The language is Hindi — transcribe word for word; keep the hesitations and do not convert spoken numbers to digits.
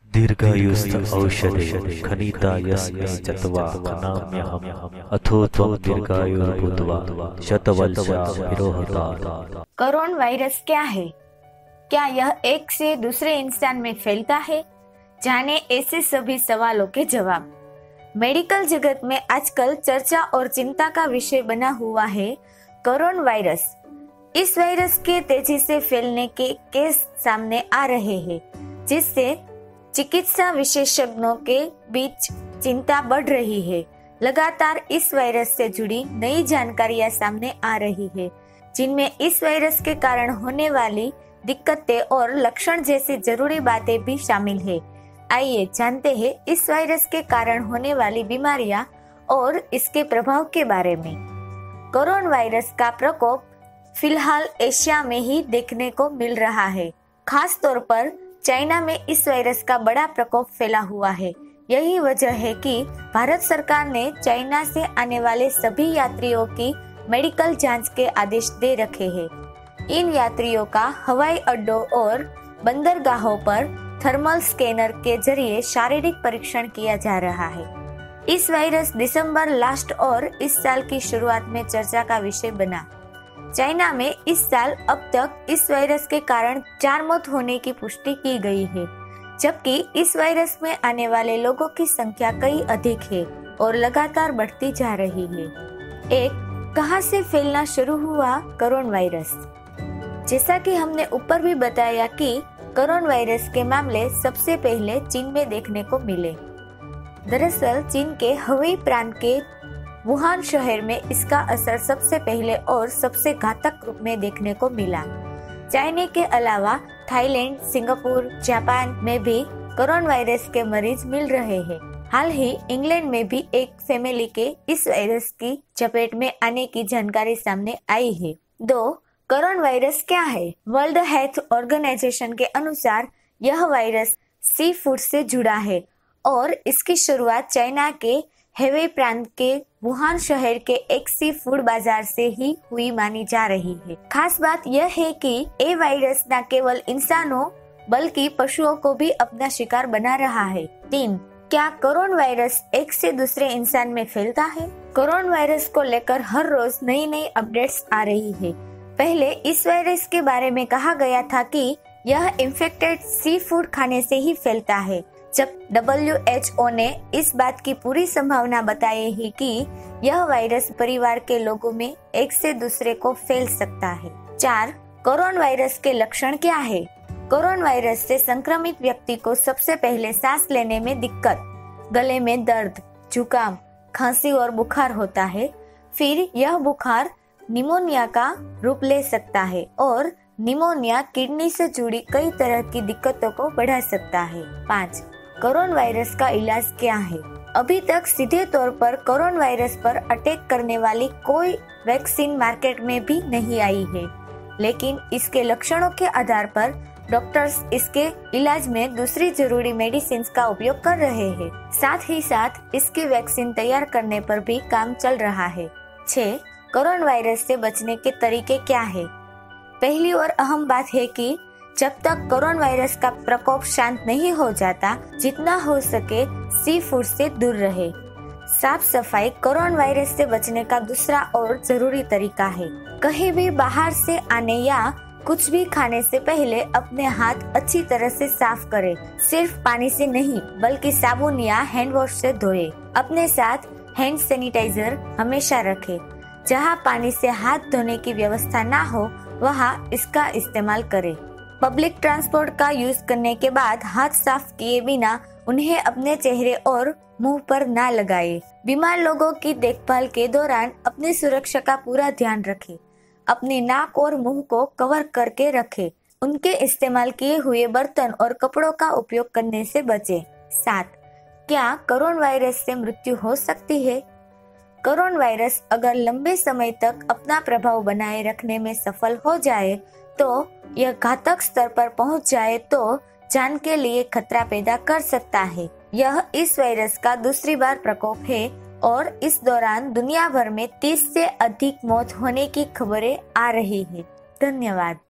दीर्घायुस्त औषधे खनिता यस्मै चत्वा खनाम्यहम् अथो त्वं दीर्घायुर्भूत्वा शतवल्चा विरोहता। करोन वायरस क्या है? क्या यह एक से दूसरे इंसान में फैलता है? जाने ऐसे सभी सवालों के जवाब। मेडिकल जगत में आजकल चर्चा और चिंता का विषय बना हुआ है करोन वायरस। इस वायरस के तेजी से फैलने के केस सामने आ रहे हैं, जिससे चिकित्सा विशेषज्ञों के बीच चिंता बढ़ रही है। लगातार इस वायरस से जुड़ी नई जानकारियां सामने आ रही है, जिनमें इस वायरस के कारण होने वाली दिक्कतें और लक्षण जैसी जरूरी बातें भी शामिल है। आइए जानते हैं इस वायरस के कारण होने वाली बीमारियां और इसके प्रभाव के बारे में। कोरोना वायरस का प्रकोप फिलहाल एशिया में ही देखने को मिल रहा है। खास तौर पर चाइना में इस वायरस का बड़ा प्रकोप फैला हुआ है। यही वजह है कि भारत सरकार ने चाइना से आने वाले सभी यात्रियों की मेडिकल जांच के आदेश दे रखे हैं। इन यात्रियों का हवाई अड्डों और बंदरगाहों पर थर्मल स्कैनर के जरिए शारीरिक परीक्षण किया जा रहा है। इस वायरस दिसंबर लास्ट और इस साल की शुरुआत में चर्चा का विषय बना। चाइना में इस साल अब तक इस वायरस के कारण चार मौत होने की पुष्टि की गई है, जबकि इस वायरस में आने वाले लोगों की संख्या कई अधिक है और लगातार बढ़ती जा रही है। एक, कहां से फैलना शुरू हुआ कोरोना वायरस? जैसा कि हमने ऊपर भी बताया कि कोरोना वायरस के मामले सबसे पहले चीन में देखने को मिले। दरअसल चीन के हवेई प्रांत के वुहान शहर में इसका असर सबसे पहले और सबसे घातक रूप में देखने को मिला। चाइना के अलावा थाईलैंड, सिंगापुर, जापान में भी कोरोना वायरस के मरीज मिल रहे हैं। हाल ही इंग्लैंड में भी एक फैमिली के इस वायरस की चपेट में आने की जानकारी सामने आई है। दो, कोरोना वायरस क्या है? वर्ल्ड हेल्थ ऑर्गेनाइजेशन के अनुसार यह वायरस सी फूड से जुड़ा है और इसकी शुरुआत चाइना के हेवेई प्रांत के वुहान शहर के एक सी फूड बाजार से ही हुई मानी जा रही है। खास बात यह है कि ये वायरस न केवल इंसानों बल्कि पशुओं को भी अपना शिकार बना रहा है। तीन, क्या कोरोना वायरस एक से दूसरे इंसान में फैलता है? कोरोना वायरस को लेकर हर रोज नई नई अपडेट्स आ रही है। पहले इस वायरस के बारे में कहा गया था कि यह इन्फेक्टेड सी फूड खाने से ही फैलता है, जब डब्ल्यू एच ओ ने इस बात की पूरी संभावना बताई है कि यह वायरस परिवार के लोगों में एक से दूसरे को फैल सकता है। चार, कोरोना वायरस के लक्षण क्या है? कोरोना वायरस से संक्रमित व्यक्ति को सबसे पहले सांस लेने में दिक्कत, गले में दर्द, जुकाम, खांसी और बुखार होता है। फिर यह बुखार निमोनिया का रूप ले सकता है और निमोनिया किडनी से जुड़ी कई तरह की दिक्कतों को बढ़ा सकता है। पाँच, कोरोना वायरस का इलाज क्या है? अभी तक सीधे तौर पर कोरोना वायरस पर अटैक करने वाली कोई वैक्सीन मार्केट में भी नहीं आई है, लेकिन इसके लक्षणों के आधार पर डॉक्टर्स इसके इलाज में दूसरी जरूरी मेडिसिन का उपयोग कर रहे हैं। साथ ही साथ इसकी वैक्सीन तैयार करने पर भी काम चल रहा है। छह, कोरोना वायरस से बचने के तरीके क्या है? पहली और अहम बात है कि जब तक कोरोना वायरस का प्रकोप शांत नहीं हो जाता, जितना हो सके सी फूड से दूर रहे। साफ सफाई कोरोना वायरस से बचने का दूसरा और जरूरी तरीका है। कहीं भी बाहर से आने या कुछ भी खाने से पहले अपने हाथ अच्छी तरह से साफ करें। सिर्फ पानी से नहीं बल्कि साबुन या हैंड वॉश से धोए। अपने साथ हैंड सैनिटाइजर हमेशा रखें। जहां पानी से हाथ धोने की व्यवस्था ना हो वहां इसका इस्तेमाल करें। पब्लिक ट्रांसपोर्ट का यूज करने के बाद हाथ साफ किए बिना उन्हें अपने चेहरे और मुंह पर ना लगाएं। बीमार लोगों की देखभाल के दौरान अपनी सुरक्षा का पूरा ध्यान रखें। अपने नाक और मुंह को कवर करके रखें। उनके इस्तेमाल किए हुए बर्तन और कपड़ों का उपयोग करने से बचें। सात, क्या कोरोना वायरस से मृत्यु हो सकती है? कोरोना वायरस अगर लंबे समय तक अपना प्रभाव बनाए रखने में सफल हो जाए तो यह घातक स्तर पर पहुंच जाए तो जान के लिए खतरा पैदा कर सकता है। यह इस वायरस का दूसरी बार प्रकोप है और इस दौरान दुनिया भर में तीस से अधिक मौत होने की खबरें आ रही है। धन्यवाद।